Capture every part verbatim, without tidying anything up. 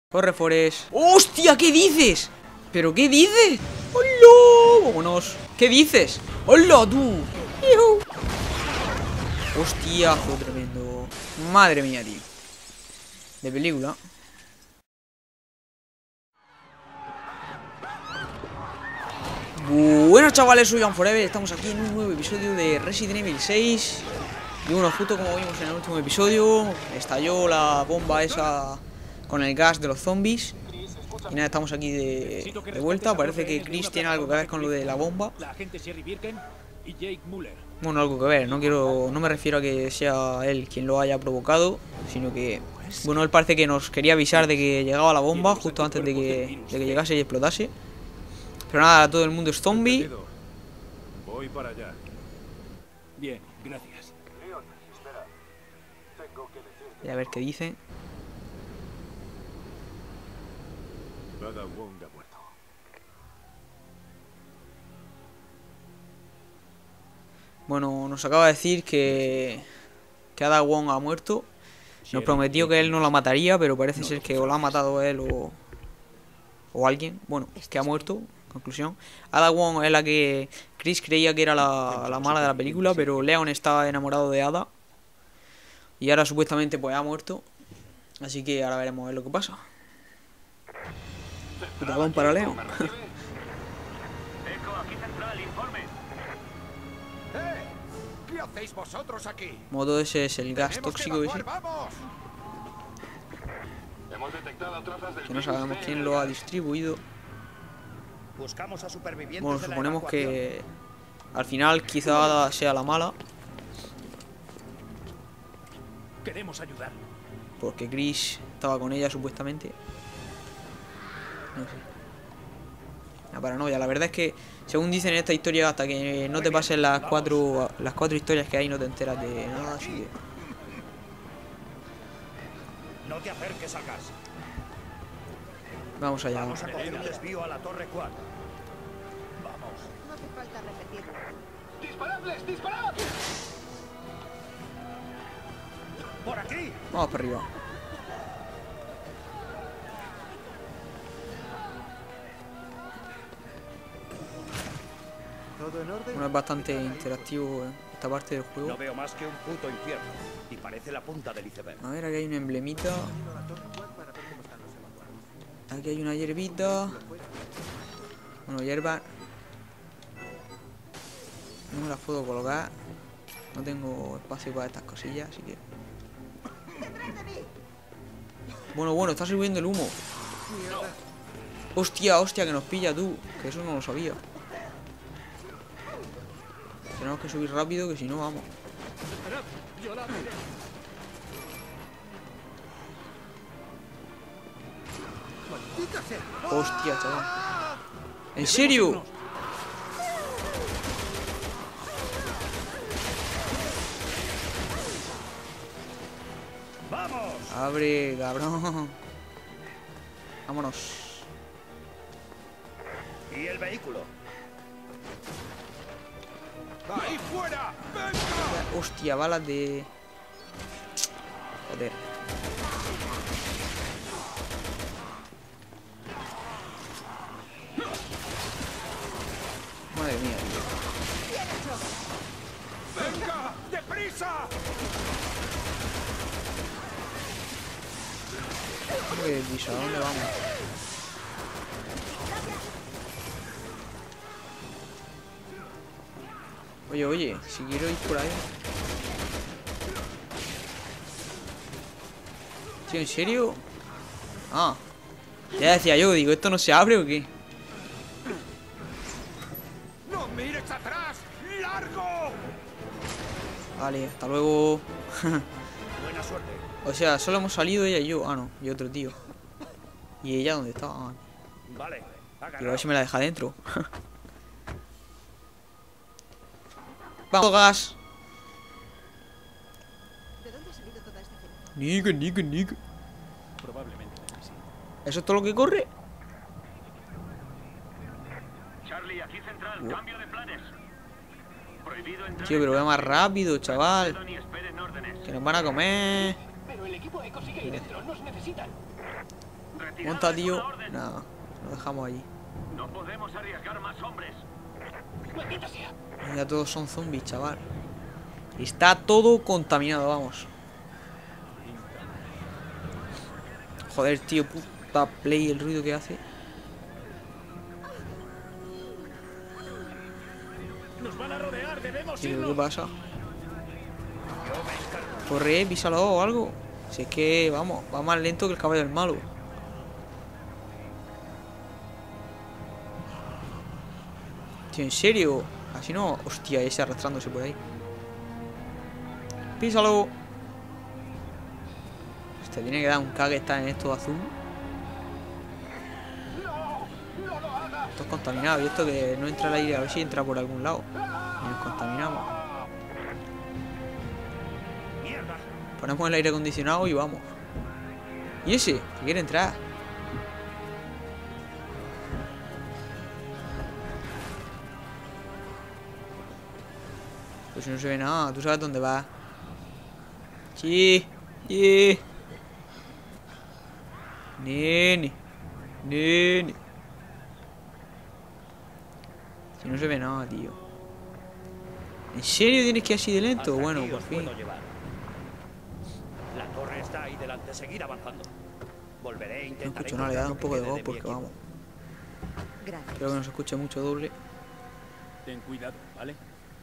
Corre, Forest. ¡Hostia! ¿Qué dices? ¿Pero qué dices? ¡Hola! Vámonos. ¿Qué dices? ¡Hola, tú! ¡Yuhu! ¡Hostiazo tremendo! Madre mía, tío. De película. Buenas, chavales, soy Unforever. Estamos aquí en un nuevo episodio de Resident Evil seis. Y bueno, justo como vimos en el último episodio, estalló la bomba esa con el gas de los zombies. Y nada, estamos aquí de, de vuelta. Parece que Chris tiene algo que ver con lo de la bomba. Bueno, algo que ver. No quiero, no me refiero a que sea él quien lo haya provocado, sino que, bueno, él parece que nos quería avisar de que llegaba la bomba justo antes de que, de que llegase y explotase. Pero nada, todo el mundo es zombie. Voy para allá. Bien, gracias. Leon, espera. Tengo que decirte. Y a ver qué dice. Ada Wong ha muerto. Bueno, nos acaba de decir que que Ada Wong ha muerto. Nos prometió que él no la mataría, pero parece ser que o la ha matado él o o alguien. Bueno, que ha muerto. Conclusión. Ada Wong es la que Chris creía que era la, la mala de la película, pero Leon estaba enamorado de Ada. Y ahora supuestamente pues ha muerto. Así que ahora veremos a ver lo que pasa. Putagón para Leon. Eco, aquí central, informe. ¡Eh! ¿Qué hacéis vosotros aquí? Modo ese es el gas ¡Tenemos que tóxico ese. evacuar, vamos! Hemos detectado trazas del Que no virus sabemos C quién en lo ha el gas. distribuido. Buscamos a supervivientes. Bueno, de la suponemos evacuación. que al final quizá Ada sea la mala, Queremos ayudar. porque Chris estaba con ella supuestamente. No sé. La paranoia. La verdad es que, según dicen en esta historia, hasta que no te pasen las cuatro las cuatro historias que hay, no te enteras de nada, así que... No te acerques al gas. Vamos allá. Vamos a coger un desvío a la torre cuatro. Vamos. No hace falta repetirlo. ¡Disparadles! ¡Disparad! ¡Por aquí! Vamos para arriba. ¿Todo en orden? Bueno, es bastante interactivo eh, esta parte del No juego. veo más que un puto infierno. Y parece la punta del iceberg. A ver, aquí hay un emblemita. Aquí hay una hierbita. Bueno, hierba. No me las puedo colocar. No tengo espacio para estas cosillas, así que... Bueno, bueno, está subiendo el humo. Hostia, hostia, que nos pilla tú. Que eso no lo sabía. Tenemos que subir rápido, que si no, vamos. Hostia, chaval. ¿En serio? ¡Vamos! Abre, cabrón. Vámonos. ¿Y el vehículo? ¡Ahí fuera! ¡Venga! Hostia, balas de... Joder. Madre mía, tío. ¡Venga! ¡Deprisa! ¿Cómo que deprisa? ¿A dónde vamos? Oye, oye, si quiero ir por ahí. Tío, ¿en serio? Ah. Ya decía yo, digo, ¿esto no se abre o qué? ¡No mires atrás! ¡Largo! Vale, hasta luego. Buena suerte. O sea, solo hemos salido ella y yo. Ah, no, y otro tío. ¿Y ella dónde está? Ah, Vale. quiero ver Agarraos. si me la deja dentro. Vamos, gas. ¿De dónde ha salido toda esta gente? Nick, Nick, Nick. Probablemente de Messi. ¿Eso es todo lo que corre? Charlie, aquí central. Oh. Cambio de planes. Prohibido entrar. Tío, pero ve más rápido, chaval. Ni esperen órdenes. Que nos van a comer. Pero el equipo Eco sigue ahí dentro. Nos necesitan. Monta, tío. Nada, lo dejamos allí. No podemos arriesgar más hombres. Ya todos son zombies, chaval. Está todo contaminado, vamos. Joder, tío, puta play, el ruido que hace. Nos van a rodear, debemos Tío, ¿qué irnos. pasa? Corre, písalo o algo. Si es que, vamos, va más lento que el caballo del malo. Tío, ¿en serio? Así no. Hostia, ese arrastrándose por ahí. Písalo. Este tiene que dar un cague, está en esto azul. Esto es contaminado. Y esto que no entra el aire, a ver si entra por algún lado. Y nos contaminamos. Ponemos el aire acondicionado y vamos. ¿Y ese? Que quiere entrar. Pues no se ve nada. Tú sabes dónde vas. Sí. Sí. Nene. Nene. Si no se ve nada, tío. ¿En serio tienes que ir así de lento? Hasta Bueno, aquí por os fin. puedo llevar. La torre está ahí delante. Seguid avanzando. Volveré a No intentar escucho nada, le he dado un encontrar poco lo de que voz quede mi porque equipo. vamos. Gracias. Espero que no se escuche mucho doble. Ten cuidado, ¿vale?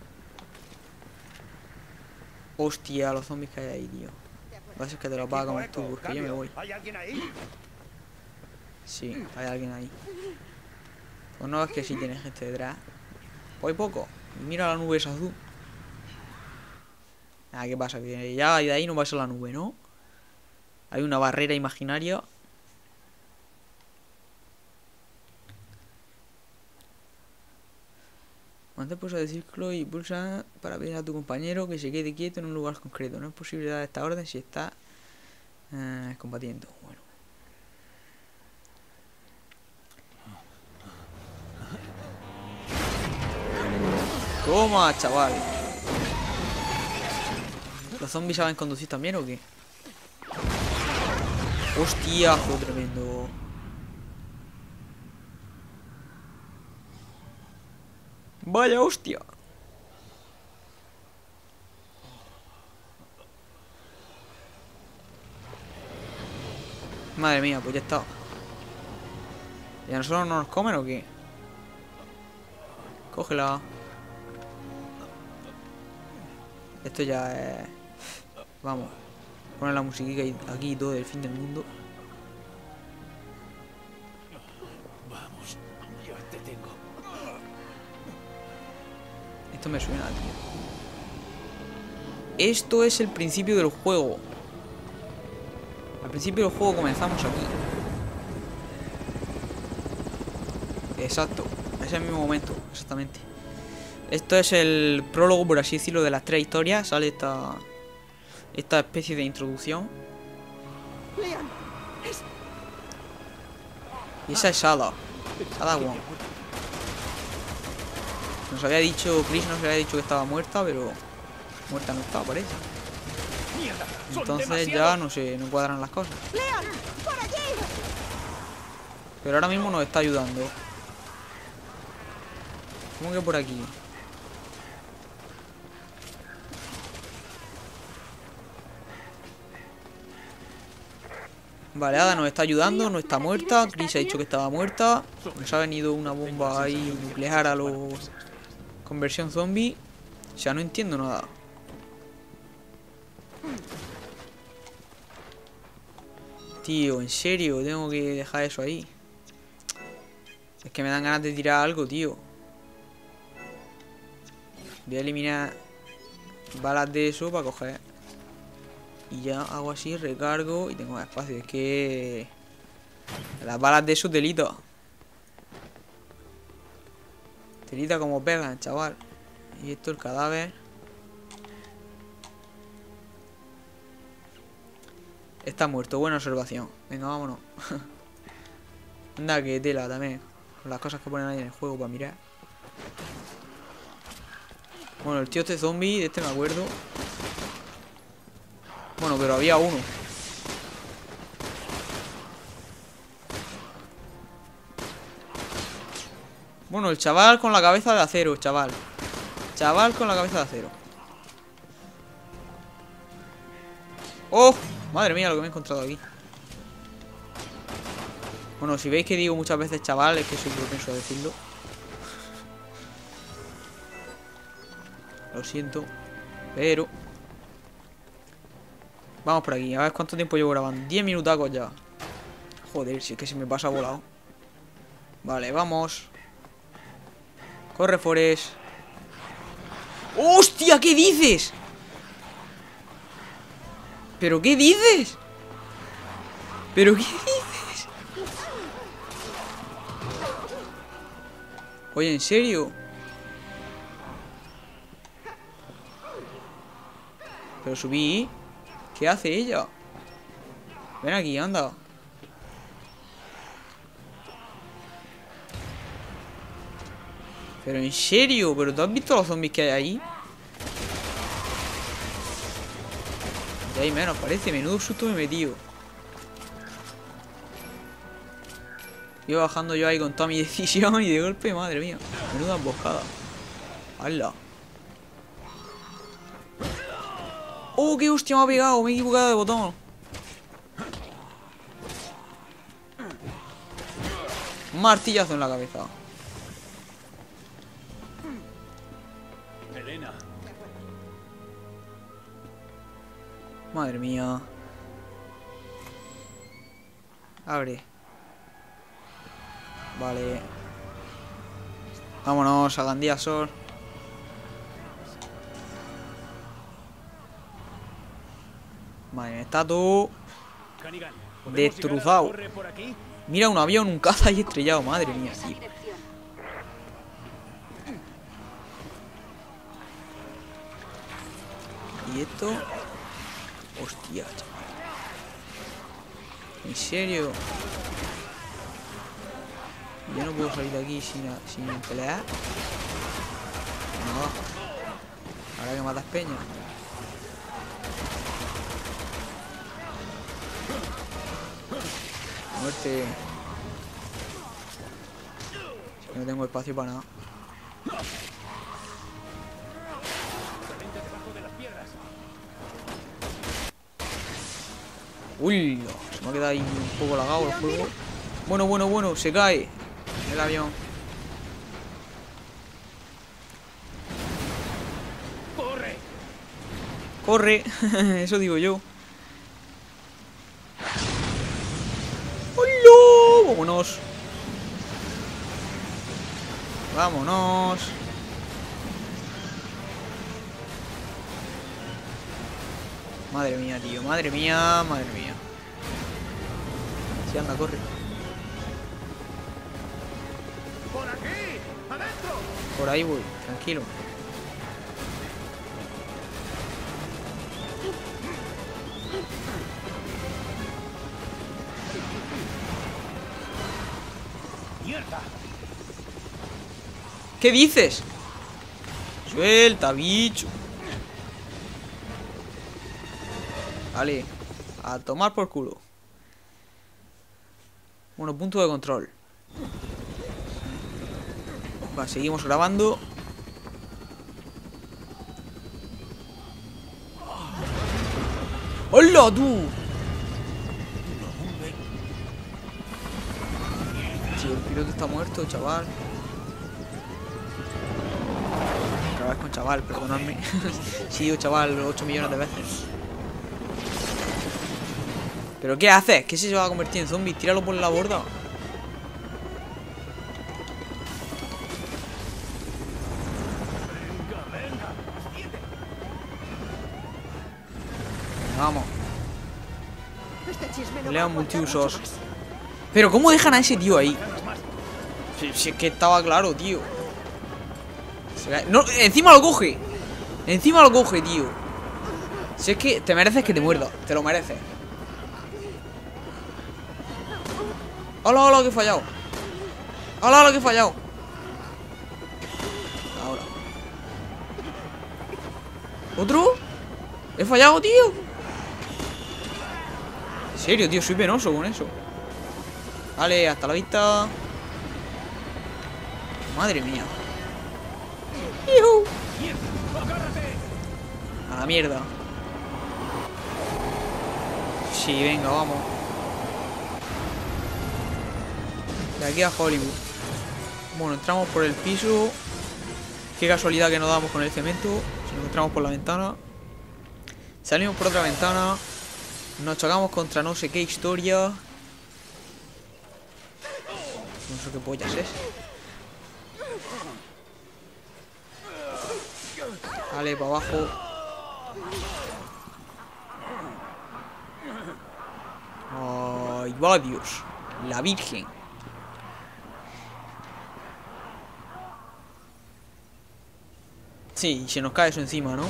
Hostia, los zombies que hay ahí, tío. De acuerdo. Va a ser que te los vas a Equipo comer tú, Eco, porque yo me cambio. voy. ¿Hay alguien ahí? Sí, hay alguien ahí. Pues no es que sí tiene gente detrás. Pues hay poco. Mira la nube esa azul. Ah, ¿qué pasa? Que ya de ahí no pasa la nube, ¿no? Hay una barrera imaginaria. Mantén pulsa de círculo y pulsa para pedir a tu compañero que se quede quieto en un lugar concreto. No es posible dar esta orden si está eh, combatiendo. Bueno. Toma, chaval. ¿Los zombies saben conducir también o qué? Hostia, fue tremendo. Vaya hostia. Madre mía, pues ya está. ¿Y a nosotros no nos comen o qué? Cógela. Esto ya es... Vamos. Poner la musiquita aquí y todo del fin del mundo. Vamos, ya te tengo. Esto me suena, tío. Esto es el principio del juego. Al principio del juego comenzamos aquí. Exacto. Es el mismo momento, exactamente. Esto es el prólogo, por así decirlo, de las tres historias. Sale esta... Esta especie de introducción. Leon, es... Y esa es Ada. Ada Wong. Nos había dicho... Chris nos había dicho que estaba muerta, pero... Muerta no estaba, parece. ¡Mierda! ¡Son Entonces ya demasiados! no sé, no cuadran las cosas. Leon, por allí. Pero ahora mismo nos está ayudando. ¿Cómo que por aquí? Vale, Ada nos está ayudando, no está muerta. Chris ha dicho que estaba muerta. Nos ha venido una bomba ahí nuclear a los... Conversión zombie. O sea, no entiendo nada. Tío, en serio, tengo que dejar eso ahí. Es que me dan ganas de tirar algo, tío. Voy a eliminar balas de eso para coger. Y ya hago así, recargo y tengo más espacio. Es que... Las balas de eso telita. Telita como pegan, chaval. Y esto el cadáver. Está muerto, buena observación. Venga, vámonos. Anda, que tela también. Con las cosas que ponen ahí en el juego para mirar. Bueno, el tío este zombie, de este me acuerdo. Bueno, pero había uno. Bueno, el chaval con la cabeza de acero, chaval. Chaval con la cabeza de acero. ¡Oh! Madre mía, lo que me he encontrado aquí. Bueno, si veis que digo muchas veces chaval, es que soy propenso a decirlo. Lo siento. Pero vamos por aquí, a ver cuánto tiempo llevo grabando. diez minutacos ya. Joder, si es que se me pasa volado. Vale, vamos. Corre, Forest. ¡Hostia! ¿Qué dices? ¿Pero qué dices? ¿Pero qué dices? Oye, ¿en serio? Pero subí. ¿Qué hace ella? Ven aquí, anda. Pero en serio, ¿pero tú has visto los zombies que hay ahí? De ahí menos, parece. Menudo susto me he metido. Iba bajando yo ahí con toda mi decisión y de golpe, madre mía. Menuda emboscada. ¡Hala! ¡Oh, qué hostia me ha pegado! Me he equivocado de botón. Un martillazo en la cabeza. Elena. Madre mía. Abre. Vale. Vámonos a Gandía Sol. Madre mía, está todo Canigan, ¿podemos destrozado. llegar a la torre por aquí? Mira, un avión, un caza ahí estrellado. Madre mía, tío. Y esto... Hostia, chaval. ¿En serio? Yo no puedo salir de aquí sin, sin pelear. No. Ahora que matas peña. Muerte. Es que no tengo espacio para nada. Uy, se me ha quedado ahí un poco lagado el juego. Bueno, bueno, bueno, se cae el avión. ¡Corre! Corre, eso digo yo. ¡Hola! Vámonos. Vámonos. Madre mía, tío. Madre mía, madre mía. Sí, anda, corre. ¡Por aquí! ¡Adentro! Por ahí voy, tranquilo. ¡Mierda! ¿Qué dices? Suelta, bicho. Vale, a tomar por culo. Bueno, punto de control. Va, seguimos grabando. ¡Hola, tú! Tío, el piloto está muerto, chaval. Otra vez con chaval, perdonadme. Sí, digo chaval ocho millones de veces. ¿Pero qué haces? ¿Qué se va a convertir en zombie? Tíralo por la borda. Vamos. Este chisme no Lea va a aguantar multiusos. mucho más. Pero ¿cómo dejan a ese tío ahí? Si, si es que estaba claro, tío. Se cae- No, encima lo coge. Encima lo coge, tío. Si es que te mereces que te muerda. Te lo mereces. Hola, hola, que he fallado. Hola, hola, que he fallado. Ahora. ¿Otro? He fallado, tío. En serio, tío, soy penoso con eso. Vale, hasta la vista. Madre mía. ¡Yuhu! ¡Mierda! ¡Agárrate! A la mierda. Sí, venga, vamos. De aquí a Hollywood. Bueno, entramos por el piso. Qué casualidad que nos damos con el cemento. Si nos entramos por la ventana. Salimos por otra ventana. Nos chocamos contra no sé qué historia. No sé qué pollas es. Vale, para abajo. Ay, va Dios. La Virgen. Sí, se nos cae eso encima, ¿no?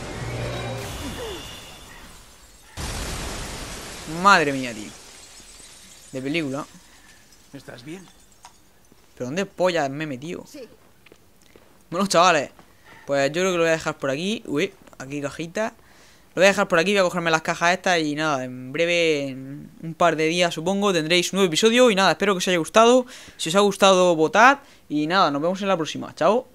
Madre mía, tío. De película. ¿Estás bien? ¿Pero dónde polla me he metido? Sí. Bueno, chavales, pues yo creo que lo voy a dejar por aquí. Uy, aquí cajita. Lo voy a dejar por aquí, voy a cogerme las cajas estas. Y nada, en breve, en un par de días supongo, tendréis un nuevo episodio. Y nada, espero que os haya gustado. Si os ha gustado, votad. Y nada, nos vemos en la próxima. Chao.